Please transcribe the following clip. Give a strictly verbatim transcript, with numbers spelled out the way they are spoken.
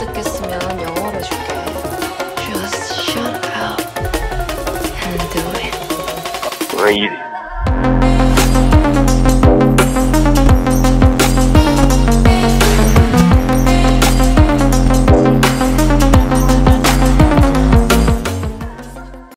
알아듣겠으면 영어로 해줄게. Just shut up and do it. Easy.